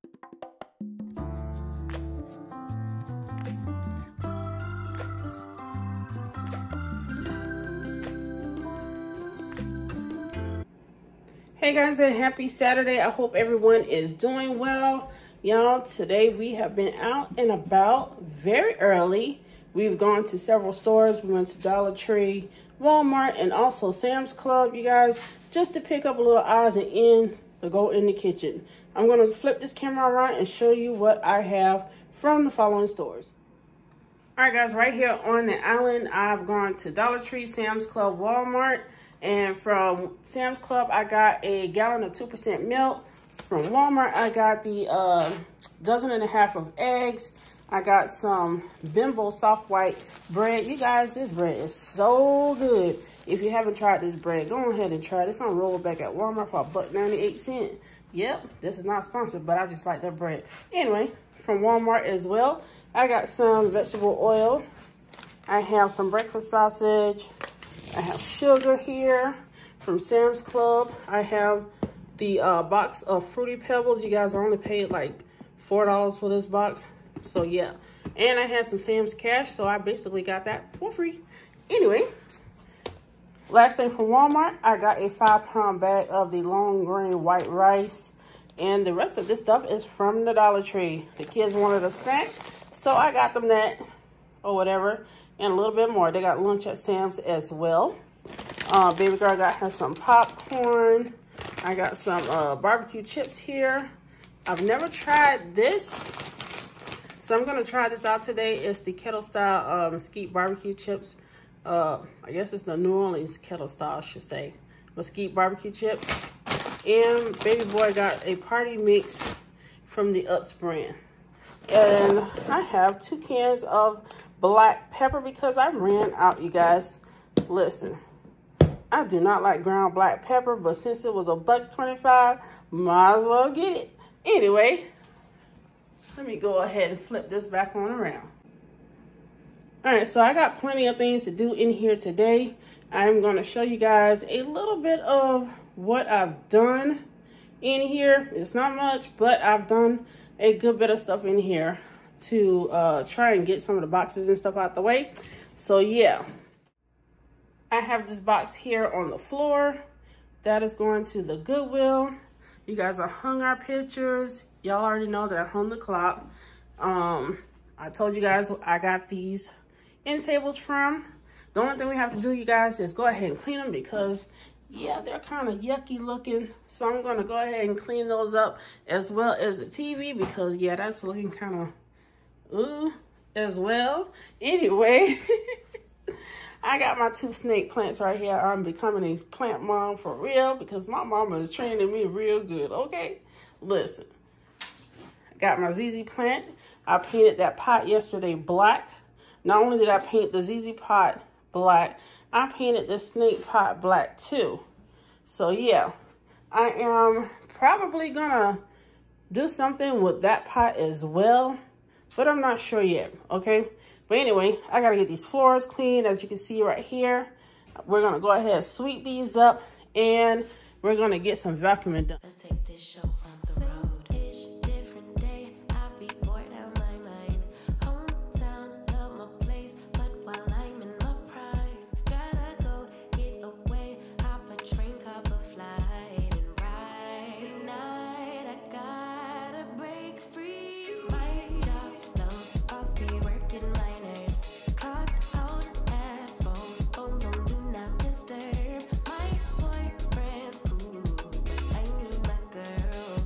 Hey guys, and happy Saturday. I hope everyone is doing well. Y'all, today we have been out and about very early. We've gone to several stores. We went to Dollar Tree, Walmart, and also Sam's Club, you guys, just to pick up a little odds and ends to go in the kitchen. I'm going to flip this camera around and show you what I have from the following stores. All right, guys, right here on the island, I've gone to Dollar Tree, Sam's Club, Walmart. And from Sam's Club, I got a gallon of 2% milk. From Walmart, I got the 1.5 dozen of eggs. I got some Bimbo soft white bread. You guys, this bread is so good. If you haven't tried this bread, go ahead and try it. It's on rollback at Walmart for $1.98. Yep, this is not sponsored, but I just like that bread. Anyway, from Walmart as well, I got some vegetable oil. I have some breakfast sausage. I have sugar here. From Sam's Club, I have the box of Fruity Pebbles. You guys only paid like $4 for this box. So yeah. And I had some Sam's Cash, so I basically got that for free. Anyway, last thing from Walmart, I got a 5-pound bag of the long grain white rice. And the rest of this stuff is from the Dollar Tree. The kids wanted a snack, so I got them that or whatever. And a little bit more. They got lunch at Sam's as well. Baby girl got her some popcorn. I got some barbecue chips here. I've never tried this, so I'm gonna try this out today. It's the kettle style mesquite barbecue chips. I guess it's the New Orleans kettle style, I should say. Mesquite barbecue chips. And baby boy got a party mix from the Utz brand. And I have 2 cans of black pepper because I ran out, you guys. Listen, I do not like ground black pepper, but since it was $1.25, might as well get it. Anyway, let me go ahead and flip this back on around. All right, so I got plenty of things to do in here today. I'm going to show you guys a little bit of what I've done in here. It's not much, but I've done a good bit of stuff in here to try and get some of the boxes and stuff out the way. So yeah, I have this box here on the floor that is going to the Goodwill. You guys have hung our pictures. Y'all already know that I hung the clock. I told you guys I got these end tables from. The only thing we have to do, you guys, is go ahead and clean them because yeah, they're kind of yucky looking. So I'm going to go ahead and clean those up as well as the TV because yeah, that's looking kind of as well. Anyway, I got my 2 snake plants right here. I'm becoming a plant mom for real because my mama is training me real good, okay? Listen, I got my ZZ plant. I painted that pot yesterday black. Not only did I paint the ZZ pot black, I painted the snake pot black too. So yeah, I am probably gonna do something with that pot as well, but I'm not sure yet, okay? But anyway, I gotta get these floors clean, as you can see right here. We're gonna go ahead and sweep these up, and we're gonna get some vacuuming done. Let's take this show on the road. Different day, I'll be bored out my mind. Hometown, love my place, but while I'm in my prime, gotta go get away. Hop a train, cop a flight, and ride. Tonight, I gotta break free. My job, those boss be working my nerves. Clock out at 4, phones on do not disturb. My boyfriend's cool, I need my girl.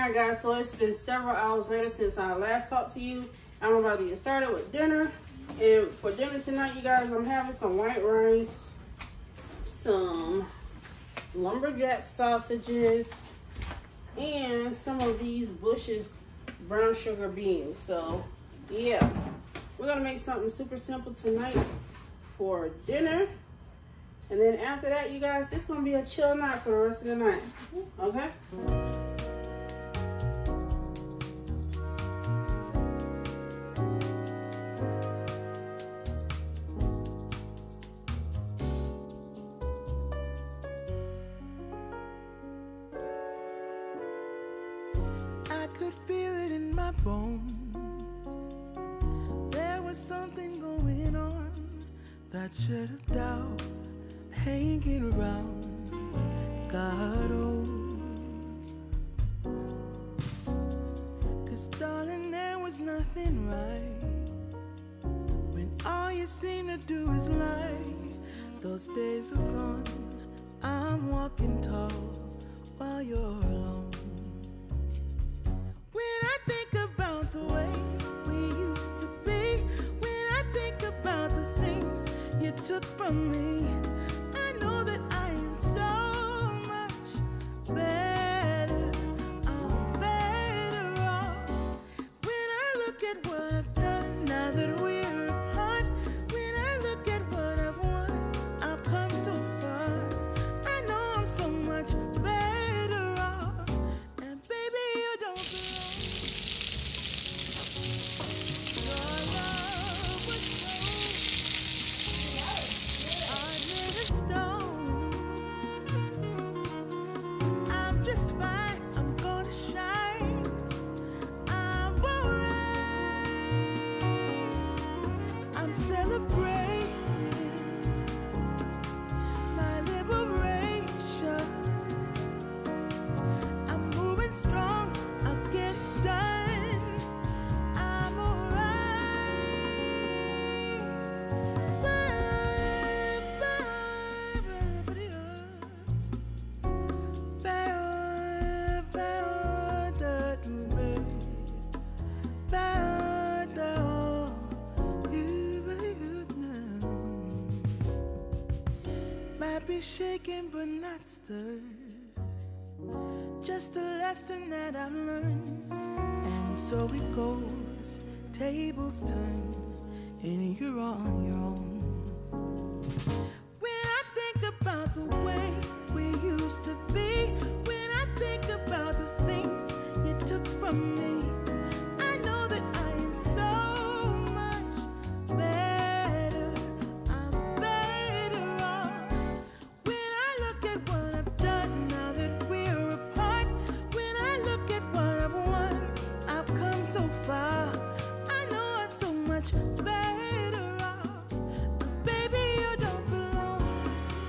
Alright guys, so it's been several hours later since I last talked to you. I'm about to get started with dinner. And for dinner tonight, you guys, I'm having some white rice, some lumberjack sausages, and some of these Bush's brown sugar beans. So yeah, we're gonna make something super simple tonight for dinner. And then after that, you guys, it's gonna be a chill night for the rest of the night. Okay? I could feel it in my bones. There was something going on, that shade of doubt hanging around. God, oh, 'cause darling, there was nothing right when all you seem to do is lie. Those days are gone. I'm walking tall while you're alone. When I think about the way we used to be, when I think about the things you took from me, I know that I am so much better. I'm better off. When I look at what I've done now that we're apart, when I look at what I've won, I've come so far. I know I'm so much better off. And baby, you don't belong. Your love was so hard as a stone. I'm just fine. I'm gonna shine. I'm alright. I'm celebrating my liberation. I'm moving strong. I'll get it done. I'm alright. Might be shaken but not stirred. Just a lesson that I've learned. And so it goes, tables turn, and you're on your own. When I think about the way we used to be, when I think about the things you took from me, I know that I am so much better. I'm better off. When I look at what I've done now that we're apart, when I look at what I've won, I've come so far. I know I'm so much better off. But baby, you don't belong.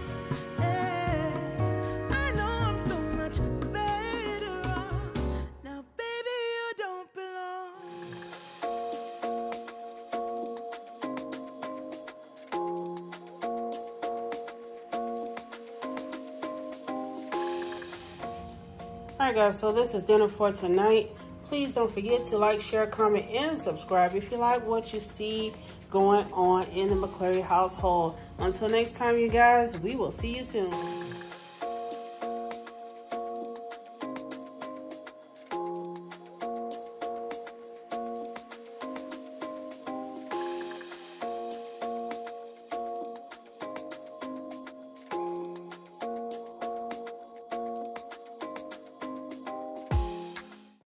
I know I'm so much better off. Now, baby, you don't belong. Alright guys, so this is dinner for tonight. Please don't forget to like, share, comment, and subscribe if you like what you see going on in the McClary household. Until next time, you guys, we will see you soon.